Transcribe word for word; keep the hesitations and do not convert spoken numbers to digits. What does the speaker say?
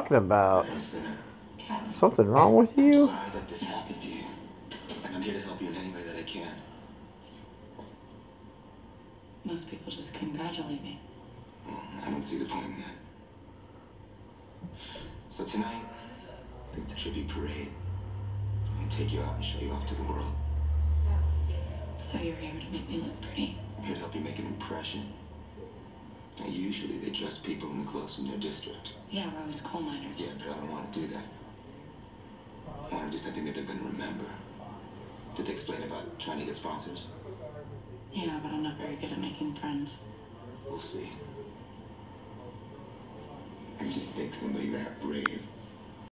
talking about? I'm a sinner. Something wrong with you? I'm sorry that this happened to you. And I'm here to help you in any way that I can. Most people just congratulate me. Well, I don't see the point in that. So tonight, I think the tribute parade. I'm gonna take you out and show you off to the world. So you're here to make me look pretty? I'm here to help you make an impression. Now, usually they dress people in the clothes from their district. Yeah, we're always coal miners. Yeah, but I don't want to do that. I want to do something that they're going to remember. Did they explain about trying to get sponsors? Yeah, but I'm not very good at making friends. We'll see. I just think somebody that brave